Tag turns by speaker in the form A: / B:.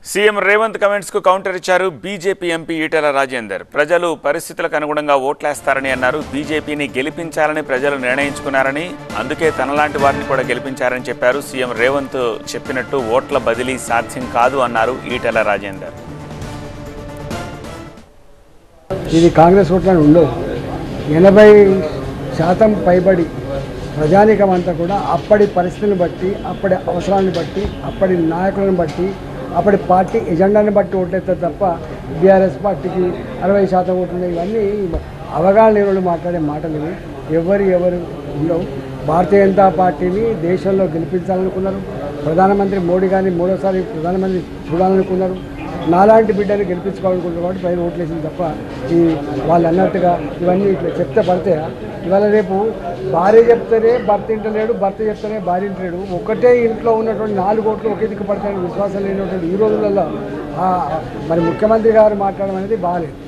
A: CM Revanth comments కు counter ఇచ్చారు BJP MP Etela Rajender. ప్రజలు పరిస్థితులకు అనుగుణంగా ఓట్లేస్తారని అన్నారు. బీజేపీని గెలిపించాలని ప్రజలు నిర్ణయించుకున్నారని, అందుకే తనలాంటి వారిని కూడా గెలిపించారని చెప్పారు. సీఎం రేవంత్ చెప్పినట్టు ఓట్ల బదిలీ సాధ్యం కాదు అన్నారు ఈటెల రాజేందర్.
B: ఇది కాంగ్రెస్ ఓట్లను ఉండవు. 80% పైబడి ప్రజానీకం అంతా కూడా అప్పటి పరిస్థితిని బట్టి, అప్పటి అవసరాన్ని బట్టి, అప్పటి నాయకులను బట్టి, అప్పటి పార్టీ ఎజెండాని బట్టి ఓట్లేస్తారు తప్ప బీఆర్ఎస్ పార్టీకి 60% ఓట్లు. ఇవన్నీ అవగాహన లేని మాట్లాడే మాటలు. ఎవరు ఉండవు. భారతీయ జనతా పార్టీని దేశంలో గెలిపించాలనుకున్నారు. ప్రధానమంత్రి మోడీ గారిని మూడోసారి ప్రధానమంత్రి చూడాలనుకున్నారు. నాలాంటి బిడ్డని గెలిపించుకోవాలనుకుంటున్నారు కాబట్టి పైన ఓట్లేసింది తప్ప ఈ వాళ్ళు అన్నట్టుగా ఇవన్నీ ఇట్లా చెప్తే పడతాయా? ఇవాళ రేపు భార్య చెప్తారే భర్త ఇంటలేడు, భర్త చెప్తారే భార్య ఇంటలేడు. ఒకటే ఇంట్లో ఉన్నటువంటి 4 ఓట్లు ఒకే దిక్కు పడతాయని విశ్వాసం లేనటువంటి ఈ రోజులలో మరి ముఖ్యమంత్రి గారు మాట్లాడడం అనేది బాగాలేదు.